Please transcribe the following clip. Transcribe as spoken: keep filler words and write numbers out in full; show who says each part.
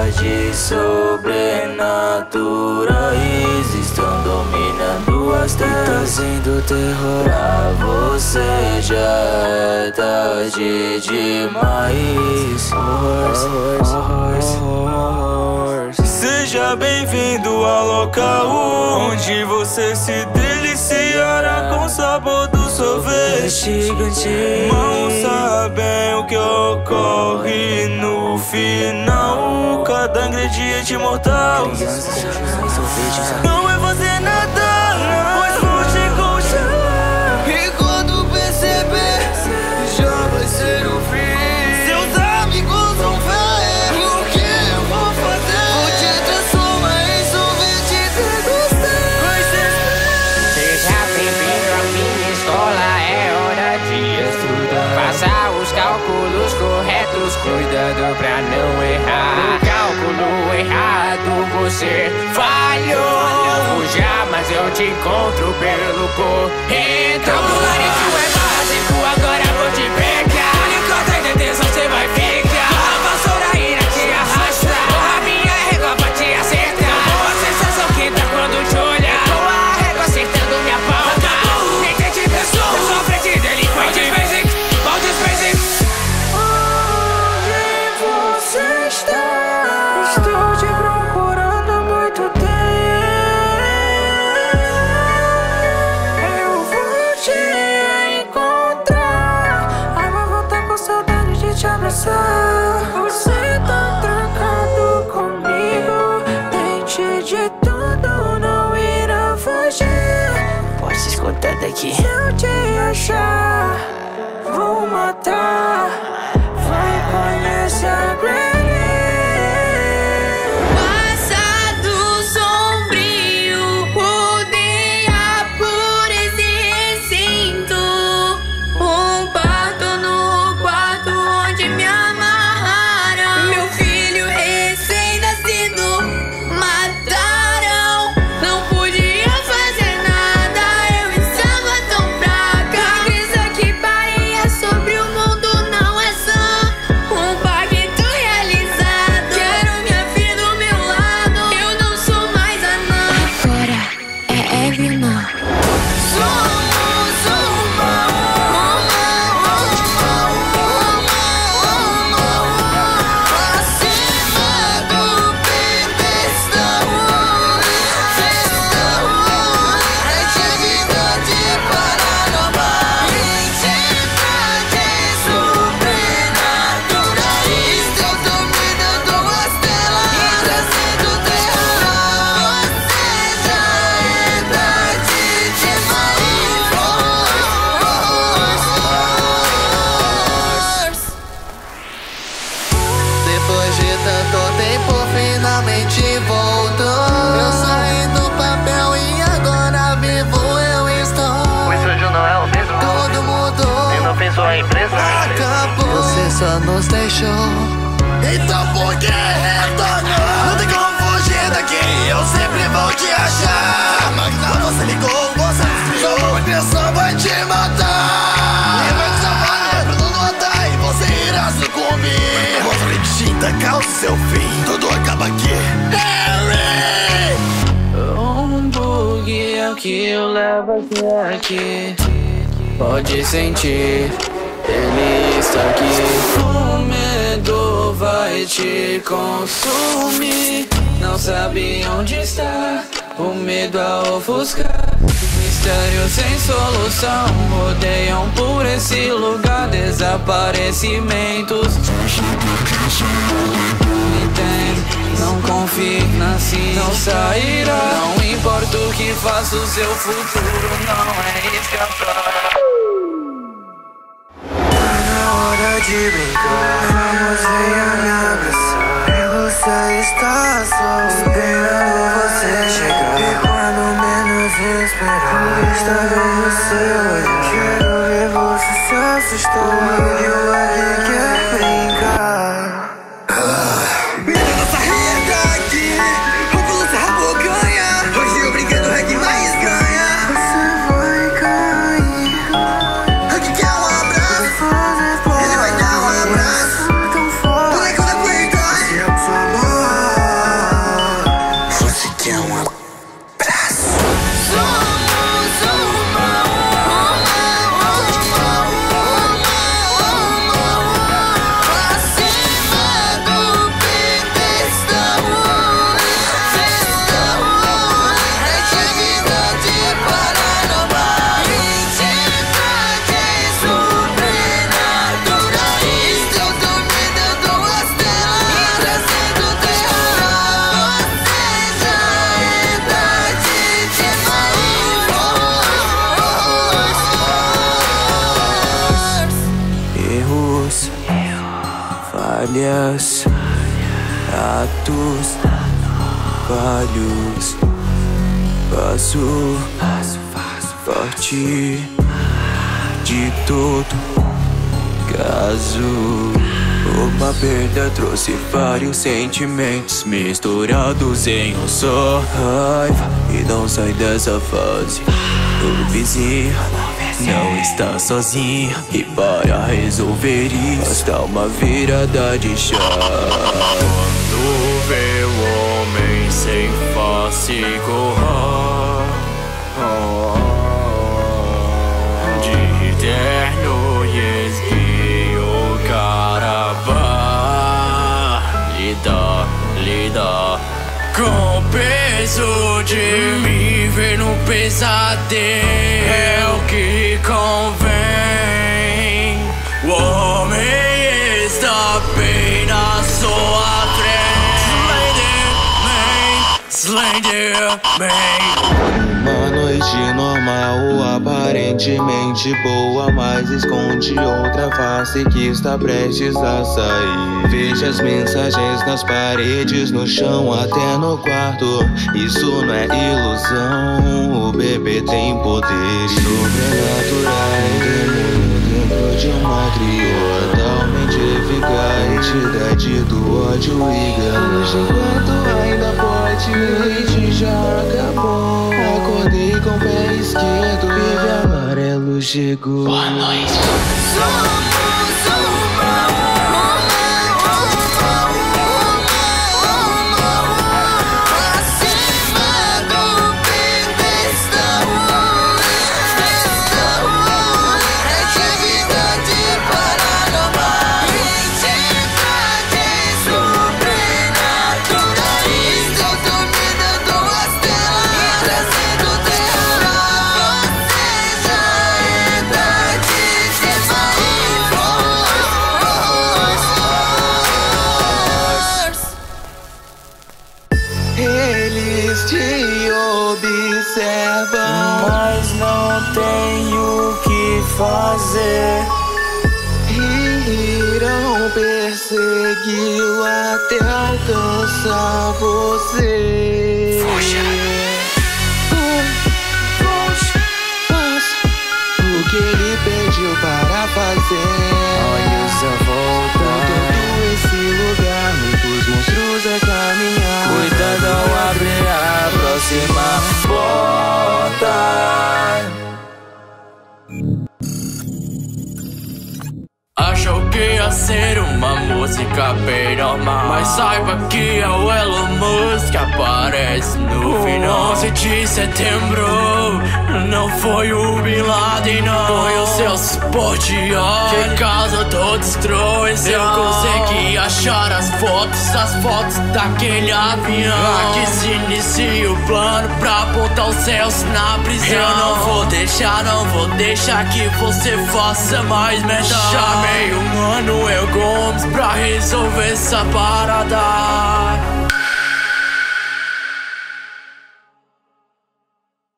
Speaker 1: Entidades sobrenaturais estão dominando as terras, trazendo terror pra você. Já é tarde demais. Horrors, horrors, horrors. Seja bem-vindo ao local onde você se deliciará com o sabor do sorvete gigante. Mal sabem o que ocorre no final. Cada ingrediente mortal não é fazer nada, pois vou te congelar. E quando perceber, já vai ser o fim. Seus amigos vão ver o que eu vou fazer. Vou te transformar em sorvete degustar.
Speaker 2: Seja bem-vindo à minha escola, é hora de estudar. Faça os cálculos corretos, cuidado pra não errar. O cálculo errado você falhou. Fuja, mas eu te encontro pelo corredor. Calcularíssimo é básico, agora vou te pegar. Enquanto a intenção você vai ficar. A vassoura irá te arrastar. A minha régua vai te acertar. Boa sensação que dá quando te olhar. Com a régua acertando minha palma. Nem tente pessoa, eu sou frente delinquente. Basic, malditos basic.
Speaker 1: Onde você está? Estou te procurando há muito tempo. Eu vou te encontrar. Ai, mas vou estar com saudade de te abraçar. Você tá trancado comigo. Tente de tudo, não irá fugir.
Speaker 2: Pode se escutar daqui.
Speaker 1: Se eu te achar, vou matar. Vai conhecer a Granny.
Speaker 3: Passado sombrio rodeia por esse recinto. Um parto no quarto onde me amarraram. Meu filho recém-nascido mataram. Não podia fazer nada, eu estava tão fraca. A crença que paria sobre o mundo não é sã. Um pacto realizado. Quero minha filha do meu lado. Eu não sou mais anã. Agora é Evelyn.
Speaker 1: Somos uma, acima do pedestal. É divindade paranormal. Entidades sobrenaturais estão dominando as telas e trazendo terror. Você já é tarde demais. Depois de tanto tempo, finalmente voltou. Eu saí do papel e agora vivo eu estou.
Speaker 4: Pois hoje não é o mesmo.
Speaker 1: Tudo mudou,
Speaker 4: Eu não penso a empresa.
Speaker 1: acabou. Você só nos deixou. Então por que retornou? Não tem como fugir daqui, eu sempre vou te achar. Quando você ligou, você desligou. A pressão vai te matar. E vai te salvar, pra não notar. E você irá sucumbir. Mostra distinta, causa seu fim. Tudo acaba aqui. Harry! Um bug é o que eu levo até aqui. Pode sentir, ele está aqui. O medo vai te consumir. Não sabe onde está, o medo a ofuscar. Mistérios sem solução rodeiam por esse lugar. Desaparecimentos. Entende? Não confie, nasci, não sairá. Não importa o que faça, o seu futuro não é escapar. Na hora de brincar, vamos venha me abraçar. Você está só esperando você chegar. E quando menos esperar, está vendo o seu olhar. Quero ver você se assustar. E o aqui quer brincar. Menina, essa reta aqui, roupa no rabo ganha. Hoje eu brinquedo é que mais ganha. Você vai cair. Aqui quer um abraço, ele vai dar um abraço. falhas, atos falhos. Passo, forte de todo caso. Uma perda trouxe vários sentimentos misturados em um só. Raiva e não sai dessa fase. O vizinho não está sozinho, e para resolver isso basta uma virada de chave.
Speaker 5: Quando vê o homem sem face correr de terno e esguio, caramba, lida, lida com o peso de me ver no pesadelo. É o que convém. O homem está bem na sua frente. Slender Man.
Speaker 1: Uma noite normal, aparentemente boa, mas esconde outra face que está prestes a sair. Veja as mensagens nas paredes, no chão, até no quarto. Isso não é ilusão, o bebê tem poderes sobrenaturais. Dentro de uma criou totalmente eficaz. Entidade do ódio e ganância, enquanto ainda pode. Noite já acabou, acordei com o pé esquerdo, bebê amarelo chegou.
Speaker 2: Boa noite.
Speaker 1: Mas não tenho o que fazer. Irão persegui-lo até alcançar você.
Speaker 2: Fuja.
Speaker 1: Faça o que ele pediu para fazer. Olhos a voltar. Todo esse lugar, muitos monstros a caminhar. Cuidado ao abrir a próxima porta.
Speaker 5: Achou que ia ser uma música bem normal, mas saiba que é o Elon Musk que aparece no final. onze de setembro não foi o Bin Laden, não. Foi o seu suporte, ó, que causou todo destroço. Eu consegui achar as fotos, as fotos daquele avião. Aqui se inicia o plano pra apontar os céus na prisão. Eu não vou deixar, não vou deixar que você faça mais merda. Chamei o mano, eu Gomes, pra resolver essa parada.